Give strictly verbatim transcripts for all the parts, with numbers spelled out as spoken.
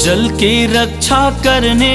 जल की रक्षा करने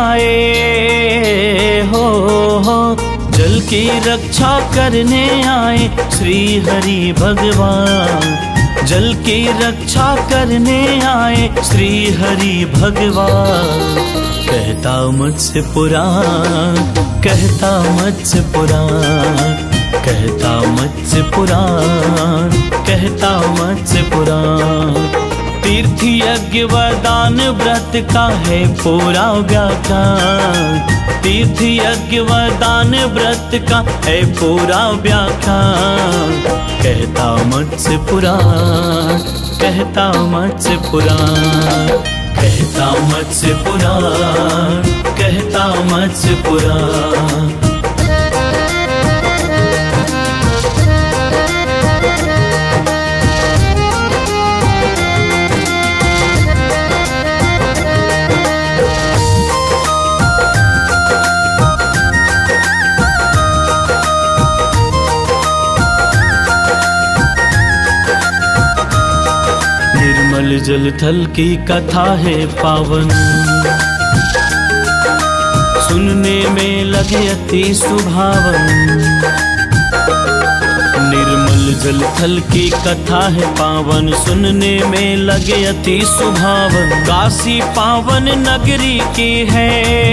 आए हो, हो जल की रक्षा करने आए श्री हरि भगवान। जल की रक्षा करने आए श्री हरि भगवान। कहता मत्स्य पुराण, कहता मत्स्य पुराण, कहता मत्स्य पुराण, कहता मत्स्य पुराण। तीर्थ यज्ञ वरदान व्रत का है पूरा व्याख्यान। तीर्थ यज्ञ वरदान व्रत का है पूरा व्याख्यान। कहता मत्स्य पुराण, कहता मत्स्य पुराण, कहता मत्स्य पुराण, कहता मत्स्य पुराण। निर्मल जल थल की कथा है पावन, सुनने में लगे अति सुभावन। निर्मल जल थल की कथा है पावन, सुनने में लगे अति सुभावन। काशी पावन नगरी की है,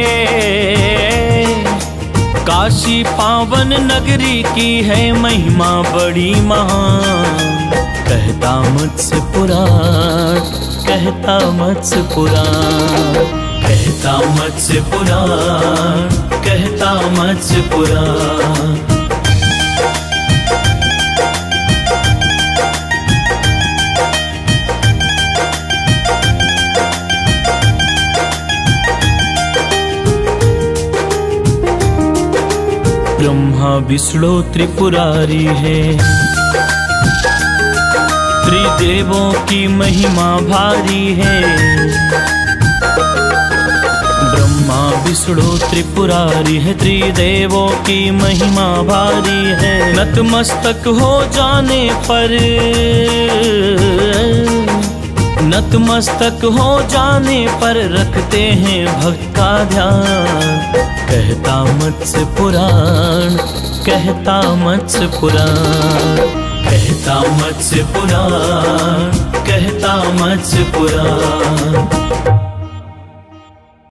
काशी पावन नगरी की है महिमा बड़ी महान। कहता मत्स्य पुराण, कहता मत्स्य पुराण, कहता मत्स्य पुराण, कहता मत्स्य पुराण। ब्रह्मा विष्णु त्रिपुरारी है, त्रिदेवों की महिमा भारी है। ब्रह्मा विष्णु त्रिपुरारी है, त्रिदेवों की महिमा भारी है। नतमस्तक हो जाने पर, नतमस्तक हो जाने पर रखते हैं भक्त का ध्यान। कहता मत्स्य पुराण, कहता मत्स्य पुराण, कहता मत्स्य पुराण, कहता मत्स्य पुराण।